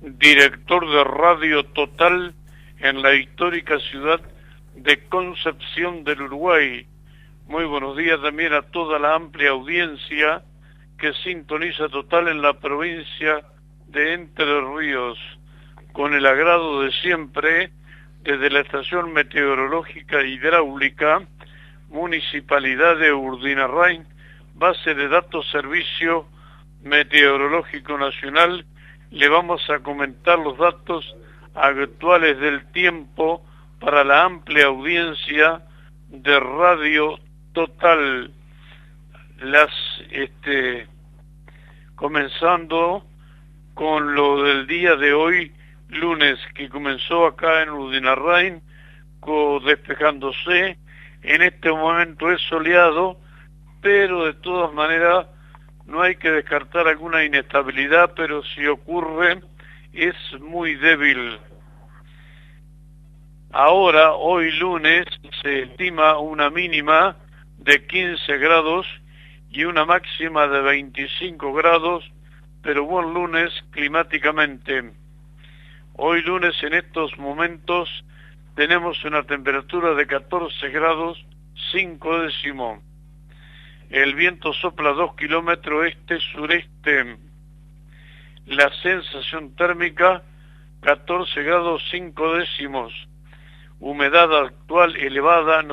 director de Radio Total en la histórica ciudad de Concepción del Uruguay. Muy buenos días también a toda la amplia audiencia que sintoniza Total en la provincia de Entre Ríos, con el agrado de siempre, desde la Estación Meteorológica Hidráulica, Municipalidad de Urdinarrain, Base de Datos Servicio Meteorológico Nacional, le vamos a comentar los datos actuales del tiempo para la amplia audiencia de Radio Total. Comenzando con lo del día de hoy, lunes, que comenzó acá en Urdinarrain, despejándose. En este momento es soleado, pero de todas maneras no hay que descartar alguna inestabilidad, pero si ocurre es muy débil. Ahora, hoy lunes, se estima una mínima de 15 grados y una máxima de 25 grados, pero buen lunes climáticamente. Hoy lunes, en estos momentos, tenemos una temperatura de 14 grados 5 décimos. El viento sopla 2 kilómetros este-sureste. La sensación térmica 14 grados 5 décimos. Humedad actual elevada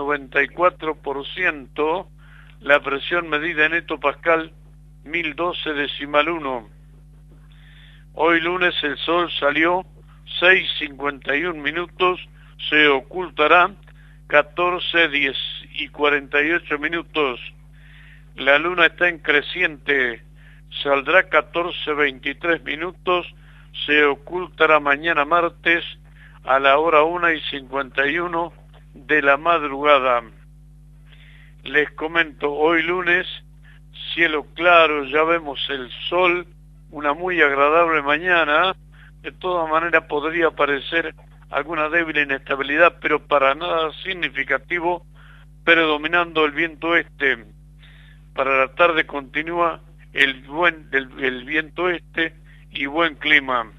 94%. La presión medida en hectopascal 1012,1. Hoy lunes el sol salió 6:51 minutos, se ocultará 14:10 y 48 minutos. La luna está en creciente, saldrá 14:23 minutos, se ocultará mañana martes a la hora 1:51 de la madrugada. Les comento, hoy lunes, cielo claro, ya vemos el sol, una muy agradable mañana. De todas maneras podría aparecer alguna débil inestabilidad, pero para nada significativo, predominando el viento este. Para la tarde continúa el viento este y buen clima.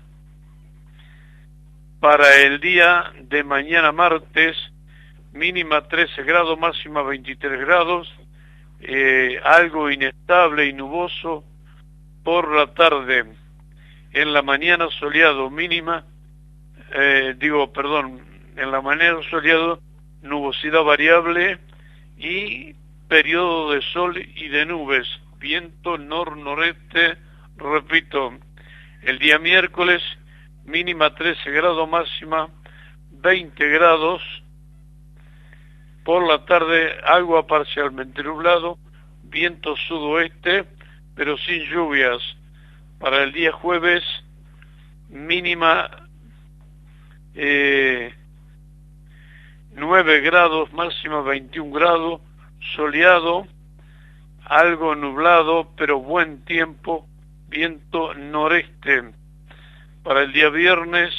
Para el día de mañana martes, mínima 13 grados, máxima 23 grados, algo inestable y nuboso por la tarde. En la mañana soleado, mínima, en la mañana soleado, nubosidad variable y periodo de sol y de nubes, viento nor-noreste, repito. El día miércoles, mínima 13 grados, máxima 20 grados. Por la tarde, agua parcialmente nublado, viento sudoeste, pero sin lluvias. Para el día jueves, mínima 9 grados, máxima 21 grados, soleado, algo nublado, pero buen tiempo, viento noreste. Para el día viernes,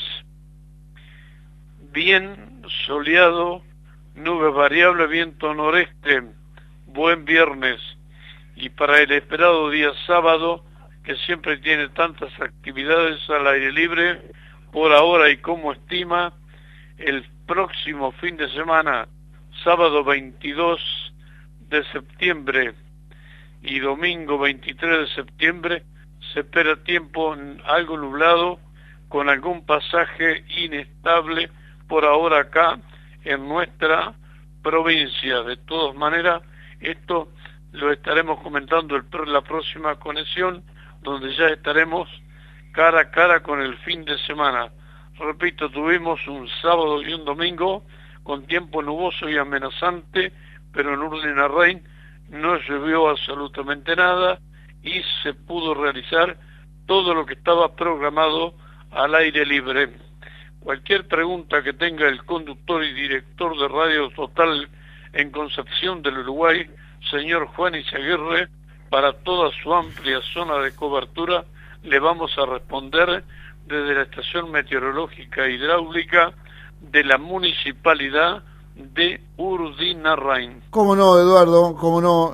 bien soleado, nubes variables, viento noreste, buen viernes. Y para el esperado día sábado, que siempre tiene tantas actividades al aire libre, por ahora y como estima, el próximo fin de semana, sábado 22 de septiembre y domingo 23 de septiembre, se espera tiempo algo nublado, con algún pasaje inestable por ahora acá en nuestra provincia. De todas maneras, esto lo estaremos comentando en la próxima conexión, donde ya estaremos cara a cara con el fin de semana. Repito, tuvimos un sábado y un domingo con tiempo nuboso y amenazante, pero en Urdinarrain no llovió absolutamente nada y se pudo realizar todo lo que estaba programado al aire libre. Cualquier pregunta que tenga el conductor y director de Radio Total en Concepción del Uruguay, señor Juan Izaguirre, para toda su amplia zona de cobertura, le vamos a responder desde la Estación Meteorológica Hidráulica de la Municipalidad de Urdinarrain. Cómo no, Eduardo, cómo no.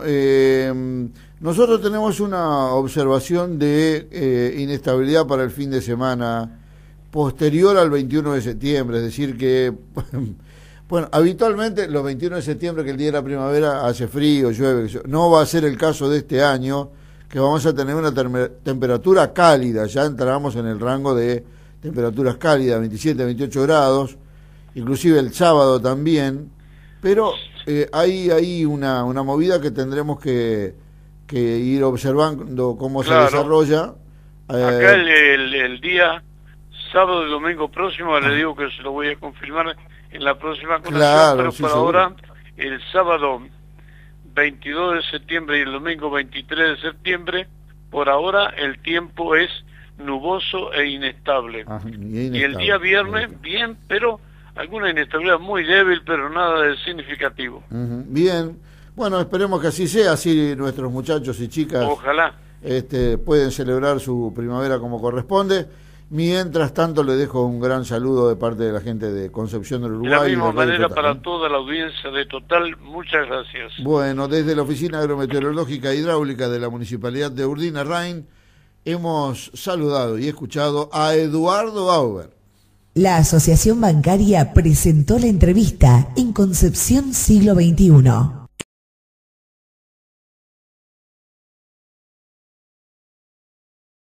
Nosotros tenemos una observación de inestabilidad para el fin de semana. posterior al 21 de septiembre, es decir que, bueno, habitualmente los 21 de septiembre, que el día de la primavera, hace frío, llueve, no va a ser el caso de este año, que vamos a tener una temperatura cálida, ya entramos en el rango de temperaturas cálidas, 27, 28 grados, inclusive el sábado también, pero hay una movida que tendremos que ir observando cómo se desarrolla. Acá el día sábado y domingo próximo, le digo que se lo voy a confirmar en la próxima conexión, pero sí, por ahora, el sábado 22 de septiembre y el domingo 23 de septiembre, por ahora el tiempo es nuboso e inestable. Y el día viernes, bien, pero alguna inestabilidad muy débil, pero nada de significativo. Bien, bueno, esperemos que así sea, así nuestros muchachos y chicas ojalá pueden celebrar su primavera como corresponde. Mientras tanto, le dejo un gran saludo de parte de la gente de Concepción del Uruguay. De la misma manera para toda la audiencia de Total, muchas gracias. Bueno, desde la Oficina Agrometeorológica e Hidráulica de la Municipalidad de Urdina-Rain, hemos saludado y escuchado a Eduardo Auber. La Asociación Bancaria presentó la entrevista en Concepción Siglo XXI.